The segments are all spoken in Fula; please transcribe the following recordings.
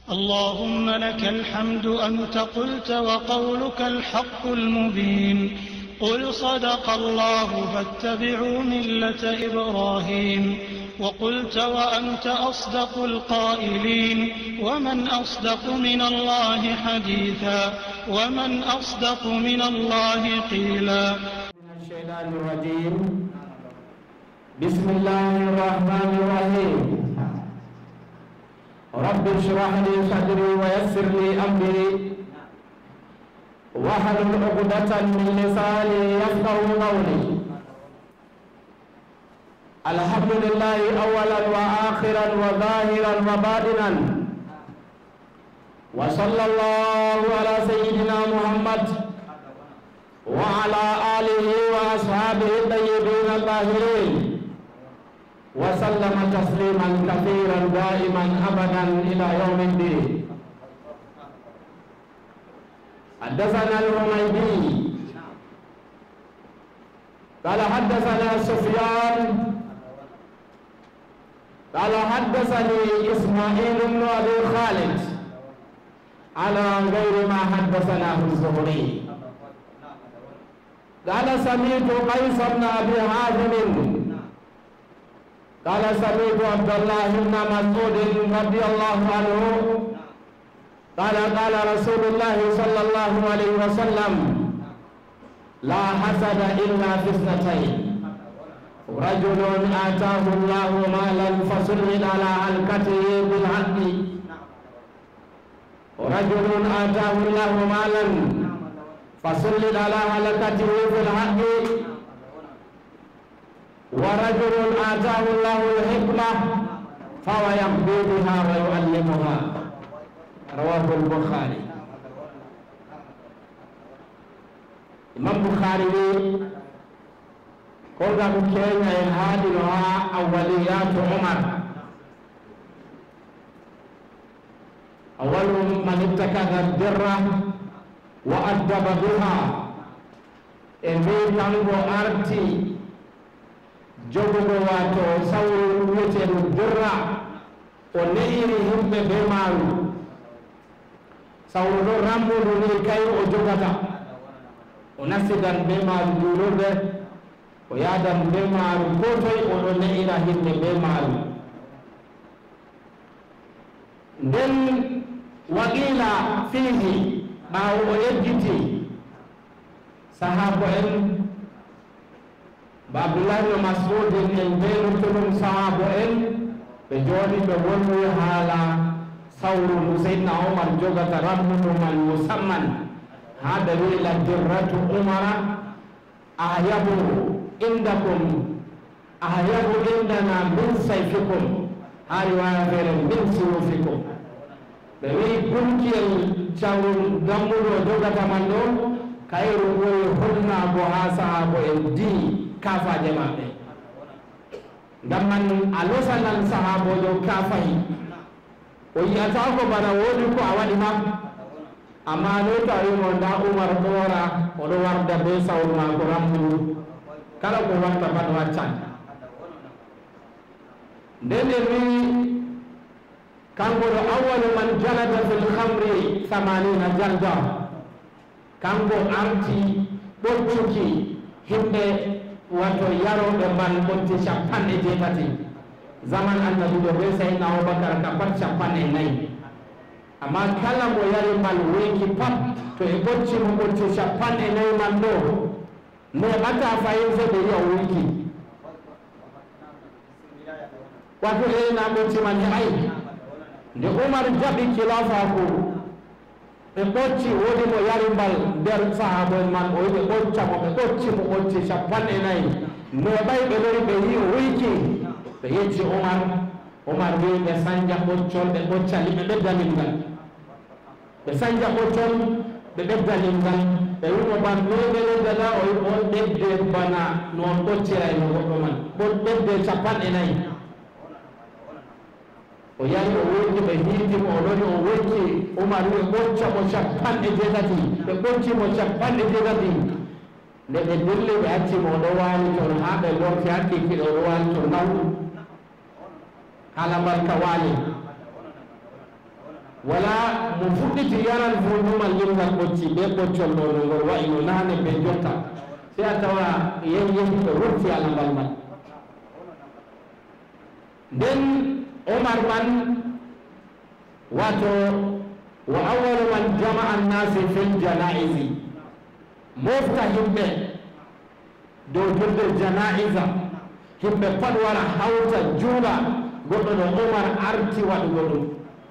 اللهم لك الحمد أنت قلت وقولك الحق المبين. قل صدق الله فاتبعوا ملة إبراهيم. وقلت وأنت أصدق القائلين. ومن أصدق من الله حديثا ومن أصدق من الله قيلا. من الشيطان الرجيم. بسم الله الرحمن الرحيم. رب اشرح لي صدري ويسر لي أمري واحلل عقدة من لساني يفقهوا قولي. الحمد لله أولا وآخرا وظاهرا وباطنا، وصلى الله على سيدنا محمد وعلى آله وأصحابه الطيبين الطاهرين وسلم تسليما كثيرا دائما أبدا إلى يوم الدين. حدثنا الحميدي قال حدثنا سفيان قال حدثني إسماعيل بن أبي خالد على غير ما حدثناه الزهري قال سمعت قيس بن أبي حازم قال سمعت عبد الله بن مسعود رضي الله عنه قال قال رسول الله صلى الله عليه وسلم لا حسد إلا في اثنتين: رجل آتاه الله مالا فسلط على هلكته بالحق، ورجل آتاه الله مالا فسلط على هلكته بالحق، ورجل آتاه الله الحكمة فهو يقضي بها ويعلمها. رواه البخاري. Imam Bukhari ko ga Kenya en hadinoha awaliyatu Umar. أول من اتخذ الدرة وأدب بها إنه تنبو أرتي jogogo wato sawru wiyeteɗo dirra o ne'iri himɓe be maaru. sawru ɗo rammudu ni kay o jogata, o nasidan be maaru julurde, o yadan be maaru gotoy, oɗo ne'ira himɓe be maaru. nden waqila fihi ɓaawo o yejjiti sahabo en Abdullah ibn Mas'ud en be luttuɗum sahabo en ɓe jooɗi ɓe wolwi haala sawru ndu Seydina Umar jogata rammudu man musamman ha dalila dirratu Umara ahyabu indakum ahyabu indana min sayfikum, ha riwaya feere min suyufikum. ɓe wi bunkiyel sawru gammudu o jogata man ɗo kayru woyi holnago ha sahabo en di kafaje maɓɓe, ngam man a losanan sahabojo kafayi o yiyata ko bana wodi ko a waɗi ma, amma no to a wimo nda Umar ɗora oɗo warda be sawru mako rammudu, kala ko watta pat waccan. nden en wi kanko ɗo awwalu man janata fil khamri 80 jalda, kanko arti ɓoccuki himɓe wato yaroɓe man ɓonti 80 zaman annabiɗo be Seydina Abubakar ka pat 40. amma kala mo yari man weki pat to e ɓocci mo ɓocci 40 man ɗo neɓata fayin fe ɓe yiya wiki, wato na ɓocci man heɓay. nde Umar jaɓi kilafako ɓe ɓocci, wodi mo yari mbal nder sahabo en man o wi ɓe ɓocca mo, ɓe ɓocci mo ɓocci 40 neɓay ɓe lori ɓe yi wiki, ɓe yecci Umar wi ɓe sanja ɓoccol ɓe ɓoccali ɓe ɓedda limgal, ɓe sanja ɓoccol ɓe ɓedda limgal. ɓe wimo ban no ɓe leddata o wi on ɓedde bana no on ɓocciray no goɗɗo man, ɓedde 40. o yari o wurki ɓe hiitimo o lori o wurki Umar wi ɓocca mo 80, ɓe ɓocci mo 80. nde ɓe dilli ɓe acci mo ɗo waali toon ha ɓe lorti hakkikiɗo ɗo waali to nawɗu hala barka waali. wala mo fuɗɗiti yaran fo ɗumal limgal ɓocci ɓe ɓoccol ɗo no ngol wayi no nane ɓe jotta si a tawa yehi ɓe rotti alamal man nden Omar man wato wa awwalu man jama'a an-nasi fil janaizi mofta himɓe dow julde janaiza himɓe pat wara hawta juuɗa goɗɗo ɗo Omar arti waɗugo ɗum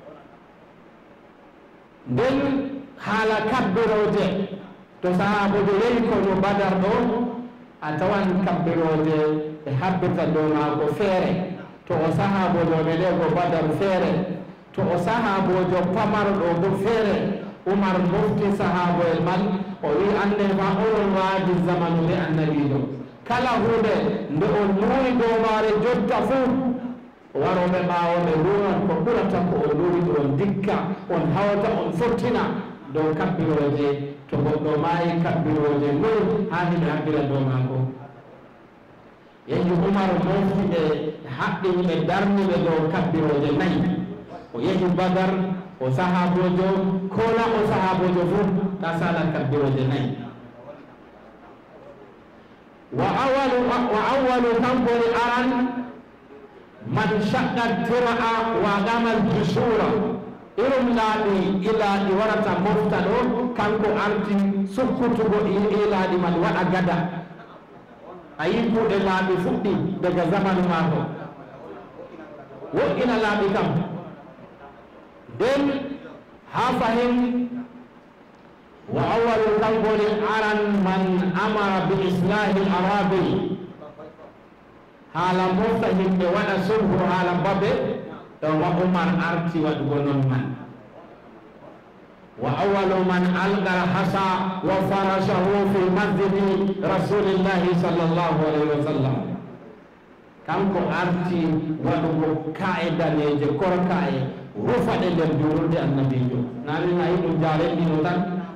nden haala kabbiroje to sahabojo yehi kono Badar ɗo a tawan kabbiroje e habbita dow maako feere to o sahabojo ɓeɗe go Badar feere to o sahabojo pamarɗo bo feere Umar mofti sahabo'el man o wi ande ma onon waadi zamanu nde annabijo kala hunde nde on nuuri dow maare jotta fuu waroɓe ɓaawo ɓe luunan ko ɓurata ko o luuri on dikka on hawta on fottina dow kabbiroje to goɗɗo maayi kabbiroje noy haani ɓe habbira dow maako yehi Umar mofti ɓe haɓɓini ɓe darniɓe dow kabbiroje nayi o yehi Badar o sahabojo kola o sahabojo fuu ta sala kabbiroje nayi wa awalu kankoni aran man shaqqa tira'a wa gamal jusura irum laaɓi ilaaɗi warata mofta ɗo kanko arti sukkutugo ilaaɗi man waɗa gada a yi kuuɗe laaɓi fuɗɗi daga zamanu maako wo'ina laaɓi kam nden haa fahin wa awalu kankoni aran man amara bi islahi arabi haala mofta himɓe waɗa sulhu haala babe ɗon wa Umar arti waɗugo non man wa awalu man alqal hasa wa farashahu fi masjidi rasulillahi sallallahu alayhi wa sallam kanko arti waɗugo ka'e daneje korka'e rufaɗe nder julurde annabijo nani nayi ɗum jarenɗino tan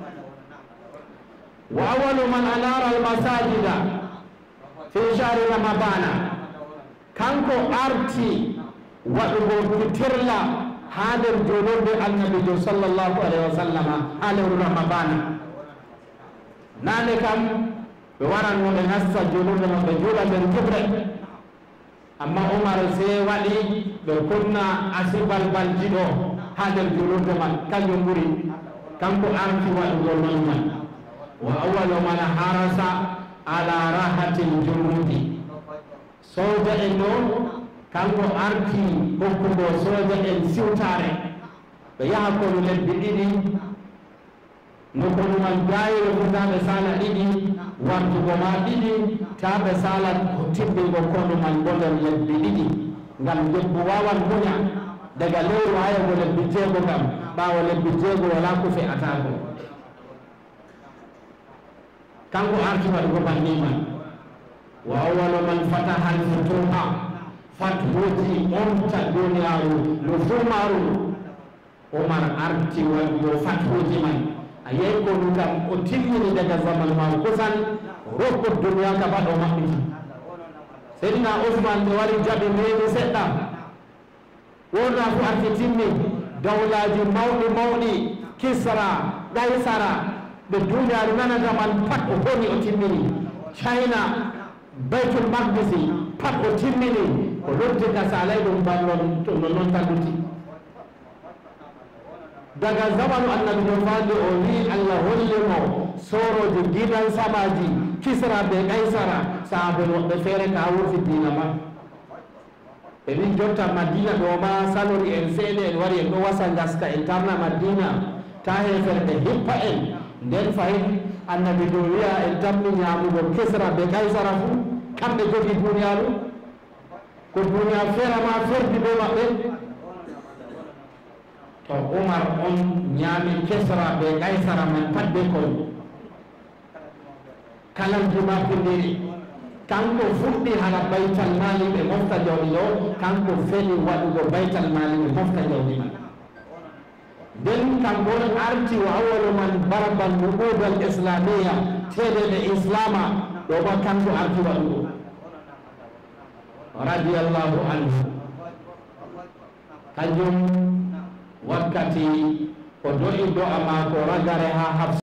wa awalu man anara al masajida fi shahri ramadana kanko arti waɗugo fitirla haa nder julurde annabijo sallallahu alayhi wa sallama haa lewru ramadana nane kam ɓe waranno ɓe nasta julurde man ɓe juuɗa nder jubre amma Umar se waɗi ɓe kunna asibalbalji ɗo haa nder julurde man kanjum ɓuri kanko arti waɗugo non man wa awalu man harasa ala rahatil junudi soja en ɗo kanko arti hokkugo soja en siwtare ɓe yaha kono lebbi ɗiɗi no kono man dayiro fu taɓe sala ɗiɗi wartugo ma ɗiɗi taɓe sala tibbingo kono man bo nder lebbi ɗiɗi ngam debbo wawan muña daga lewru ha yago lebbi jeego kam ɓawo lebbi jeego wala ko fe'atako kanko arti waɗugo banni man wa awalu man fataha al futuha fathuji onta duniyaru no fumaru Umar arti waɗugo fathuji man a yehi ko ɗum kam o timmini daga zaman ma kusan rokko duniya ka baɗo maɓɓiti seydina Ousmane ɓe wari jaɓi meeɗi seɗɗa wonɗa fu arti timmi dawlaji mawɗi mawɗi Kisra Kaysara ɓe duniyaru nanata man pat o honi o timmini China Baytul Maqdisi pat o timmini o loddi ka salay ɗum ballon to no noon talluti daga zamanu annabijo faade o wi Allah hollimo soroji gidan samaji Kisra be Kaysara saabe woɓɓe feere ka wurti dina ma ɓe min jotta Madina ɗo ma salori en seeɗe en wari en ɗo wasa gaska en tarna Madina ta hefere ɓe hippa en nden fayin annabijo wiya en tammi ñamugo Kisra be Kaysara fu kamɓe jogi duniyaru ko duniya ferama ferdi ɓe maɓɓe to Umar on ñaami Kisra be Kaysara man pat be kon kalanji mappindiri kanko fuɗɗi hala baytal mali ɓe mofta jawɗi ɗo kanko feli waɗugo baytal mali ɓe mofta jawɗi man nden kanko on arti wa awalu man barabal nuɓudal islamia teɗeɗe islama ɗo ma kanko arti waɗugo radiallahu anhu kanjum wakkati ko do'i do'a maako ragare ha